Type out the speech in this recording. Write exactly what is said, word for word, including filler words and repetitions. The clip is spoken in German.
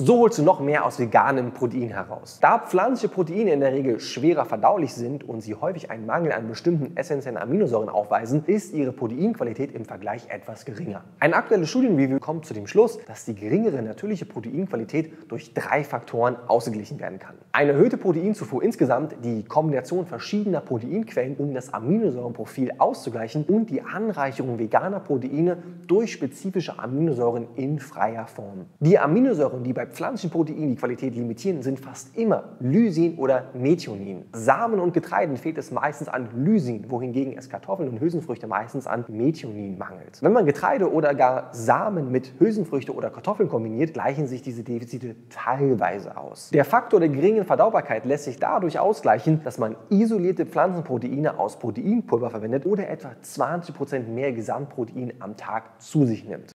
So holst du noch mehr aus veganem Protein heraus. Da pflanzliche Proteine in der Regel schwerer verdaulich sind und sie häufig einen Mangel an bestimmten essentiellen Aminosäuren aufweisen, ist ihre Proteinqualität im Vergleich etwas geringer. Ein aktuelles Studienreview kommt zu dem Schluss, dass die geringere natürliche Proteinqualität durch drei Faktoren ausgeglichen werden kann. Eine erhöhte Proteinzufuhr insgesamt, die Kombination verschiedener Proteinquellen, um das Aminosäurenprofil auszugleichen, und die Anreicherung veganer Proteine durch spezifische Aminosäuren in freier Form. Die Aminosäuren, die bei pflanzlichen Proteinen die Qualität limitieren, sind fast immer Lysin oder Methionin. Samen und Getreiden fehlt es meistens an Lysin, wohingegen es Kartoffeln und Hülsenfrüchte meistens an Methionin mangelt. Wenn man Getreide oder gar Samen mit Hülsenfrüchte oder Kartoffeln kombiniert, gleichen sich diese Defizite teilweise aus. Der Faktor der geringen Verdaubarkeit lässt sich dadurch ausgleichen, dass man isolierte Pflanzenproteine aus Proteinpulver verwendet oder etwa zwanzig Prozent mehr Gesamtprotein am Tag zu sich nimmt.